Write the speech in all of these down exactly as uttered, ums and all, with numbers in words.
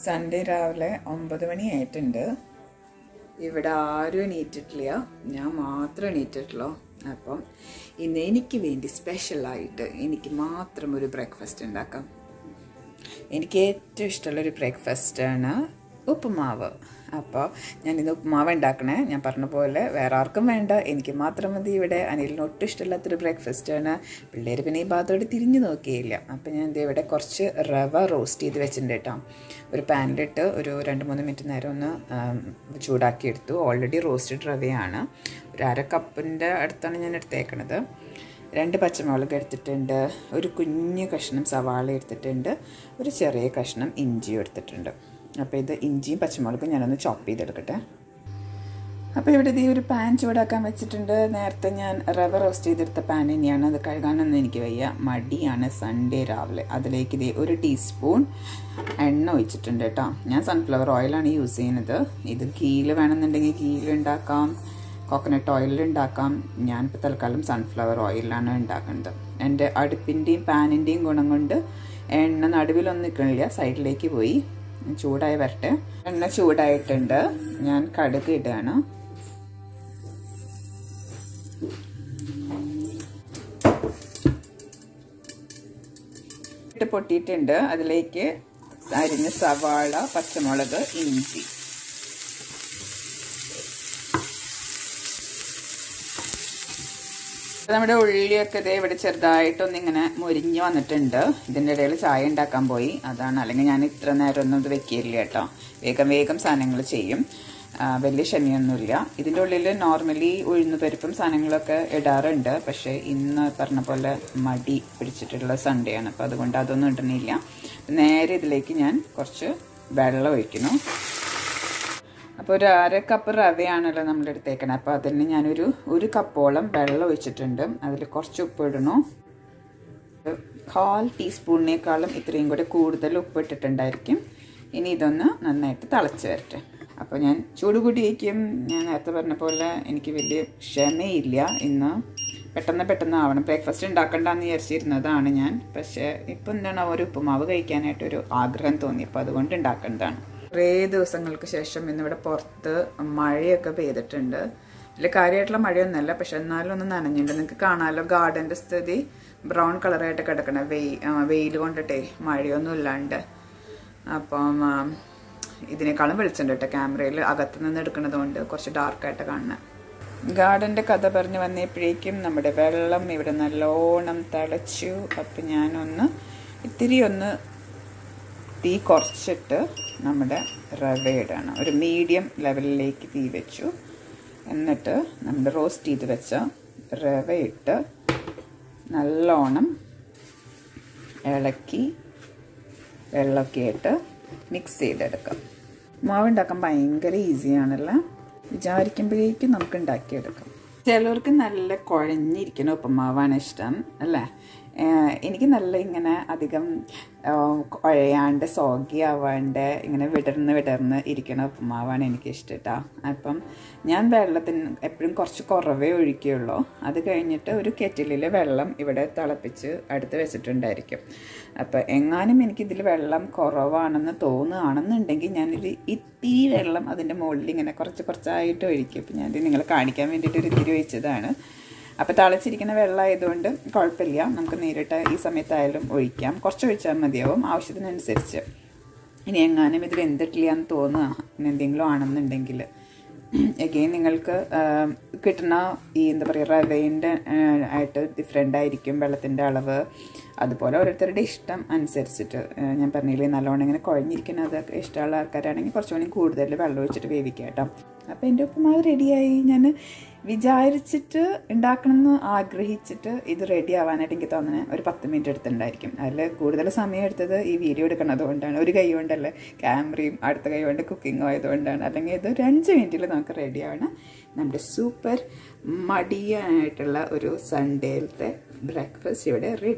Sunday രാവിലെ ഒമ്പത് മണി ആയിട്ടുണ്ട്. ഇവിടെ ആരും എണീറ്റിട്ടില്ല, ഞാൻ മാത്രം എണീറ്റിട്ടുള്ളൂ. അപ്പം ഇന്ന് എനിക്ക് വേണ്ടി സ്പെഷ്യലായിട്ട് എനിക്ക് മാത്രം ഒരു ബ്രേക്ക്ഫാസ്റ്റ് ഉണ്ടാക്കാം. എനിക്ക് ഏറ്റവും ഇഷ്ടമുള്ളൊരു ബ്രേക്ക്ഫാസ്റ്റാണ് ഉപ്പുമാവ്. അപ്പോൾ ഞാനിന്ന് ഉപ്പുമാവ് ഉണ്ടാക്കണേ. ഞാൻ പറഞ്ഞ പോലെ വേറെ ആർക്കും വേണ്ട, എനിക്ക് മാത്രം മതി. ഇവിടെ അനിലിന് ഒട്ടും ഇഷ്ടമില്ലാത്തൊരു ബ്രേക്ക്ഫാസ്റ്റാണ്. പിള്ളേർ പിന്നെ ഈ ഭാഗത്തോട് തിരിഞ്ഞു നോക്കിയില്ല. അപ്പോൾ ഞാൻ ഇത് ഇവിടെ കുറച്ച് റവ റോസ്റ്റ് ചെയ്ത് വെച്ചിട്ടുണ്ട് കേട്ടോ. ഒരു പാനിലിട്ട് ഒരു രണ്ട് മൂന്ന് മിനിറ്റ് നേരം ഒന്ന് ചൂടാക്കിയെടുത്തു. Already roasted റവയാണ്. ഒരു അര കപ്പിൻ്റെ അടുത്താണ് ഞാൻ എടുത്തേക്കണത്. രണ്ട് പച്ചമുളക് എടുത്തിട്ടുണ്ട്, ഒരു കുഞ്ഞു കഷ്ണം സവാള എടുത്തിട്ടുണ്ട്, ഒരു ചെറിയ കഷ്ണം ഇഞ്ചിയും എടുത്തിട്ടുണ്ട്. അപ്പോൾ ഇത് ഇഞ്ചിയും പച്ചമുളകും ഞാനൊന്ന് ചോപ്പ് ചെയ്തെടുക്കട്ടെ. അപ്പോൾ ഇവിടെ ഇത് ഒരു പാൻ ചൂടാക്കാൻ വെച്ചിട്ടുണ്ട്. നേരത്തെ ഞാൻ റവ റോസ്റ്റ് ചെയ്തെടുത്ത പാൻ തന്നെയാണ്. അത് കഴുകാനൊന്നും എനിക്ക് വയ്യ, മടിയാണ് സൺഡേ രാവിലെ. അതിലേക്ക് ഇത് ഒരു ടീസ്പൂൺ എണ്ണ ഒഴിച്ചിട്ടുണ്ട് കേട്ടോ. ഞാൻ സൺഫ്ലവർ ഓയിലാണ് യൂസ് ചെയ്യുന്നത്. ഇത് ഗീയിൽ വേണമെന്നുണ്ടെങ്കിൽ ഗീയിൽ ഉണ്ടാക്കാം, കോക്കനട്ട് ഓയിലിൽ ഉണ്ടാക്കാം. ഞാനിപ്പോൾ തൽക്കാലം സൺഫ്ലവർ ഓയിലാണ് ഉണ്ടാക്കുന്നത്. എൻ്റെ അടുപ്പിൻ്റെയും പാനിൻ്റെയും ഗുണം കൊണ്ട് എണ്ണ നടുവിലൊന്നും നിൽക്കണില്ല, സൈഡിലേക്ക് പോയി. ചൂടായി വരട്ടെ. എണ്ണ ചൂടായിട്ടുണ്ട്, ഞാൻ കടുക് ഇടുകയാണ്. ഇട്ട് പൊട്ടിയിട്ടുണ്ട്. അതിലേക്ക് അരിഞ്ഞ സവാള, പച്ചമുളക്, ഇഞ്ചി. നമ്മുടെ ഉള്ളിയൊക്കെ ഇതേ ഇവിടെ ചെറുതായിട്ടൊന്നിങ്ങനെ മുരിഞ്ഞ് വന്നിട്ടുണ്ട്. ഇതിൻ്റെ ഇടയിൽ ചായ ഉണ്ടാക്കാൻ പോയി, അതാണ്. അല്ലെങ്കിൽ ഞാൻ ഇത്ര നേരം ഒന്നും ഇത് വെക്കില്ല കേട്ടോ. വേഗം വേഗം സാധനങ്ങൾ ചെയ്യും, വലിയ ക്ഷമയൊന്നുമില്ല. ഇതിൻ്റെ ഉള്ളിൽ നോർമലി ഉഴുന്ന് പരിപ്പും സാധനങ്ങളൊക്കെ ഇടാറുണ്ട്. പക്ഷേ ഇന്ന് പറഞ്ഞ പോലെ മടി പിടിച്ചിട്ടുള്ള സൺഡേ ആണ്, അപ്പോൾ അതുകൊണ്ട് അതൊന്നും ഇടണില്ല. നേരെ ഇതിലേക്ക് ഞാൻ കുറച്ച് വെള്ളം ഒഴിക്കുന്നു. അപ്പോൾ ഒരു അര കപ്പ് റവയാണല്ലോ നമ്മൾ എടുത്തേക്കണം. അപ്പോൾ അതിന് ഞാനൊരു ഒരു കപ്പോളം വെള്ളം ഒഴിച്ചിട്ടുണ്ട്. അതിൽ കുറച്ച് ഉപ്പ് ഇടണു. കാൽ ടീസ്പൂണിനേക്കാളും ഇത്രയും കൂടെ കൂടുതൽ ഉപ്പ് ഇട്ടിട്ടുണ്ടായിരിക്കും. ഇനി ഇതൊന്ന് നന്നായിട്ട് തിളച്ച് വരട്ടെ. അപ്പോൾ ഞാൻ ചൂട് കൂടി വയ്ക്കും. ഞാൻ നേരത്തെ പറഞ്ഞ പോലെ എനിക്ക് വലിയ ക്ഷമയില്ല. ഇന്ന് പെട്ടെന്ന് പെട്ടെന്ന് ആവണം. ബ്രേക്ക്ഫാസ്റ്റ് ഉണ്ടാക്കണ്ടെന്ന് വിചാരിച്ചിരുന്നതാണ് ഞാൻ. പക്ഷേ ഇപ്പം എന്താണ് ഒരു ഉപ്പുമാവ് കഴിക്കാനായിട്ടൊരു ആഗ്രഹം തോന്നി, അപ്പോൾ അതുകൊണ്ട് ഉണ്ടാക്കേണ്ടതാണ്. കുറേ ദിവസങ്ങൾക്ക് ശേഷം ഇന്നിവിടെ പുറത്ത് മഴയൊക്കെ പെയ്തിട്ടുണ്ട്. വലിയ കാര്യമായിട്ടുള്ള മഴയൊന്നുമല്ല, പക്ഷെ എന്നാലും ഒന്ന് നനഞ്ഞിട്ടുണ്ട്. നിങ്ങൾക്ക് കാണാമല്ലോ ഗാർഡൻ്റെ സ്ഥിതി ബ്രൗൺ കളറായിട്ട് കിടക്കണം. വെയിൽ വെയിൽ കൊണ്ടിട്ടേ മഴയൊന്നും ഇല്ലാണ്ട്. അപ്പം ഇതിനേക്കാളും വെളിച്ചുണ്ട് കേട്ടോ ക്യാമറയിൽ. അകത്ത് നിന്ന് എടുക്കുന്നത് കൊണ്ട് കുറച്ച് ഡാർക്കായിട്ട് കാണുന്നത്. ഗാർഡൻ്റെ കഥ പറഞ്ഞ് വന്നപ്പോഴേക്കും നമ്മുടെ വെള്ളം ഇവിടെ നല്ലോണം തിളച്ചു. അപ്പം ഞാനൊന്ന് ഇത്തിരി ഒന്ന് തീ കുറച്ചിട്ട് നമ്മുടെ റവ ഇടണം. ഒരു മീഡിയം ലെവലിലേക്ക് തീ വെച്ചു. എന്നിട്ട് നമ്മുടെ റോസ്റ്റ് ചെയ്ത് വെച്ച റവ ഇട്ട് നല്ലോണം ഇളക്കി വെള്ളമൊക്കെ ഇട്ട് മിക്സ് ചെയ്തെടുക്കാം. മാവ് ഉണ്ടാക്കാൻ ഭയങ്കര ഈസിയാണല്ലോ. വിചാരിക്കുമ്പോഴേക്കും നമുക്ക് ഉണ്ടാക്കിയെടുക്കാം. ചിലവർക്ക് നല്ല കുഴഞ്ഞിരിക്കുന്ന ഉപ്പുമാവാണ് ഇഷ്ടം അല്ലേ? എനിക്ക് നല്ല ഇങ്ങനെ അധികം കുഴയാണ്ട് സോഗി ആവാണ്ട് ഇങ്ങനെ വിടർന്ന് വിടർന്ന് ഇരിക്കുന്ന ഉപ്പുമാവാണ് എനിക്കിഷ്ടം കേട്ടോ. അപ്പം ഞാൻ വെള്ളത്തിന് എപ്പോഴും കുറച്ച് കുറവേ ഒഴിക്കുകയുള്ളൂ. അത് കഴിഞ്ഞിട്ട് ഒരു കെറ്റിലിൽ വെള്ളം ഇവിടെ തിളപ്പിച്ച് അടുത്ത് വെച്ചിട്ടുണ്ടായിരിക്കും. അപ്പോൾ എങ്ങാനും എനിക്കിതിൽ വെള്ളം കുറവാണെന്ന് തോന്നുകയാണെന്നുണ്ടെങ്കിൽ ഞാനൊരു ഇത്തിരി വെള്ളം അതിൻ്റെ മുകളിൽ ഇങ്ങനെ കുറച്ച് കുറച്ചായിട്ട് ഒഴിക്കും. അപ്പം ഞാൻ നിങ്ങളെ കാണിക്കാൻ വേണ്ടിയിട്ട് ഒരു ഇത്തിരി ഒഴിച്ചതാണ്. അപ്പോൾ തിളച്ചിരിക്കുന്ന വെള്ളമായതുകൊണ്ട് കുഴപ്പമില്ല, നമുക്ക് നേരിട്ട് ഈ സമയത്തായാലും ഒഴിക്കാം. കുറച്ച് ഒഴിച്ചാൽ മതിയാവും ആവശ്യത്തിനനുസരിച്ച്. ഇനി എങ്ങാനും ഇതിൽ എന്തിട്ടില്ല എന്ന് തോന്നുക എന്തെങ്കിലും ആണെന്നുണ്ടെങ്കിൽ എഗെയിൻ നിങ്ങൾക്ക് കിട്ടുന്ന ഈ എന്താ പറയുക റവേൻ്റെ ആയിട്ട് ഡിഫറെൻ്റ് ആയിരിക്കും വെള്ളത്തിൻ്റെ അളവ്. അതുപോലെ ഓരോരുത്തരുടെ ഇഷ്ടം അനുസരിച്ചിട്ട് ഞാൻ പറഞ്ഞില്ലേ, നല്ലോണം ഇങ്ങനെ കുഴഞ്ഞിരിക്കുന്നത് ഇഷ്ടമുള്ള ആൾക്കാരാണെങ്കിൽ കുറച്ചുകൂടി കൂടുതൽ വെള്ളം ഒഴിച്ചിട്ട് വേവിക്കാം കേട്ടോ. അപ്പോൾ എൻ്റെ ഉപ്പുമാവ് റെഡിയായി. ഞാൻ വിചാരിച്ചിട്ട് ഉണ്ടാക്കണമെന്ന് ആഗ്രഹിച്ചിട്ട് ഇത് റെഡി ആവാനായിട്ട് എനിക്ക് തോന്നുന്നത് ഒരു പത്ത് മിനിറ്റ് എടുത്തിട്ടുണ്ടായിരിക്കും. അതിൽ കൂടുതൽ സമയം എടുത്തത് ഈ വീഡിയോ എടുക്കുന്നത് കൊണ്ടാണ്. ഒരു കൈ കൊണ്ടല്ലേ ക്യാമറയും അടുത്ത കൈ കൊണ്ട് കുക്കിങ്ങും ആയതുകൊണ്ടാണ്. അല്ലെങ്കിൽ ഇത് ഒരു അഞ്ച് മിനിറ്റിൽ നമുക്ക് റെഡി ആവണം. നമ്മുടെ സൂപ്പർ മടിയായിട്ടുള്ള ഒരു സൺഡേയിലത്തെ ബ്രേക്ക്ഫാസ്റ്റ് ഇവിടെ റെഡി.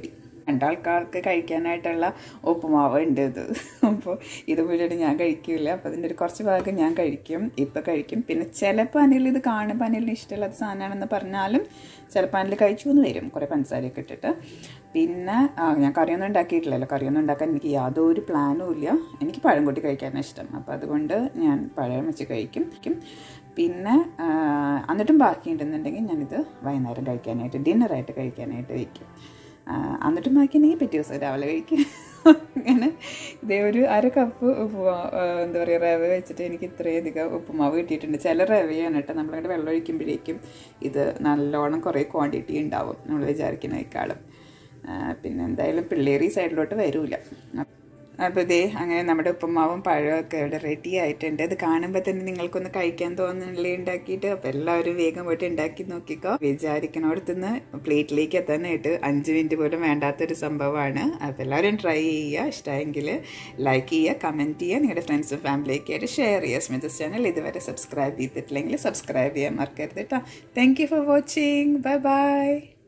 രണ്ടാൾക്കാർക്ക് കഴിക്കാനായിട്ടുള്ള ഉപ്പുമാവ് ഉണ്ട് ഇത്. അപ്പോൾ ഇത് മുഴുവൻ ഞാൻ കഴിക്കില്ല. അപ്പോൾ അതിൻ്റെ ഒരു കുറച്ച് ഭാഗം ഞാൻ കഴിക്കും, ഇപ്പോൾ കഴിക്കും. പിന്നെ ചിലപ്പോൾ അനിൽ ഇത് കാണുമ്പോൾ അനിലിന് ഇഷ്ടമുള്ള സാധനമാണെന്ന് പറഞ്ഞാലും ചിലപ്പോൾ അനിൽ കഴിച്ചു എന്ന് വരും, കുറേ പഞ്ചസാരയൊക്കെ ഇട്ടിട്ട്. പിന്നെ ഞാൻ കറിയൊന്നും ഉണ്ടാക്കിയിട്ടില്ലല്ലോ, കറിയൊന്നും ഉണ്ടാക്കാൻ എനിക്ക് യാതൊരു പ്ലാനും ഇല്ല. എനിക്ക് പഴം കൂട്ടി കഴിക്കാനാണ് ഇഷ്ടം. അപ്പോൾ അതുകൊണ്ട് ഞാൻ പഴം വെച്ച് കഴിക്കും. പിന്നെ എന്നിട്ടും ബാക്കിയുണ്ടെന്നുണ്ടെങ്കിൽ ഞാനിത് വൈകുന്നേരം കഴിക്കാനായിട്ട്, ഡിന്നറായിട്ട് കഴിക്കാനായിട്ട് വയ്ക്കും. എന്നിട്ടും ബാക്കിയുണ്ടെങ്കിൽ പിറ്റേ ദിവസം രാവിലെ കഴിക്കും. അങ്ങനെ ഇതേ ഒരു അര കപ്പ് ഉപ്പുമാവ്, എന്താ പറയുക, റവ വെച്ചിട്ട് എനിക്ക് ഇത്രയധികം ഉപ്പുമാവ് കിട്ടിയിട്ടുണ്ട്. ചില റവയാണ് കേട്ടോ, നമ്മളിവിടെ വെള്ളം ഒഴിക്കുമ്പോഴേക്കും ഇത് നല്ലോണം കുറേ ക്വാണ്ടിറ്റി ഉണ്ടാവും നമ്മൾ വിചാരിക്കുന്നതിനേക്കാളും. പിന്നെ എന്തായാലും പിള്ളേർ ഈ സൈഡിലോട്ട് വരില്ല. അപ്പോൾ ഇതേ അങ്ങനെ നമ്മുടെ ഉപ്പുമാവും പഴമൊക്കെ ഇവിടെ റെഡി ആയിട്ടുണ്ട്. ഇത് കാണുമ്പോൾ തന്നെ നിങ്ങൾക്കൊന്ന് കഴിക്കാൻ തോന്നുന്നില്ലേ ഉണ്ടാക്കിയിട്ട്. അപ്പോൾ എല്ലാവരും വേഗം പോയിട്ട് ഉണ്ടാക്കി നോക്കിക്കോ. വിചാരിക്കണോടത്തുനിന്ന് പ്ലേറ്റിലേക്ക് എത്താനായിട്ട് അഞ്ച് മിനിറ്റ് പോലും വേണ്ടാത്തൊരു സംഭവമാണ്. അപ്പോൾ എല്ലാവരും ട്രൈ ചെയ്യുക. ഇഷ്ടമെങ്കിൽ ലൈക്ക് ചെയ്യുക, കമൻറ്റ് ചെയ്യുക, നിങ്ങളുടെ ഫ്രണ്ട്സും ഫാമിലിയൊക്കെ ആയിട്ട് ഷെയർ ചെയ്യുക. സ്മിതസ് ചാനൽ ഇതുവരെ സബ്സ്ക്രൈബ് ചെയ്തിട്ടില്ലെങ്കിൽ സബ്സ്ക്രൈബ് ചെയ്യാൻ മറക്കരുത് കേട്ടോ. Thank you for watching. Bye by.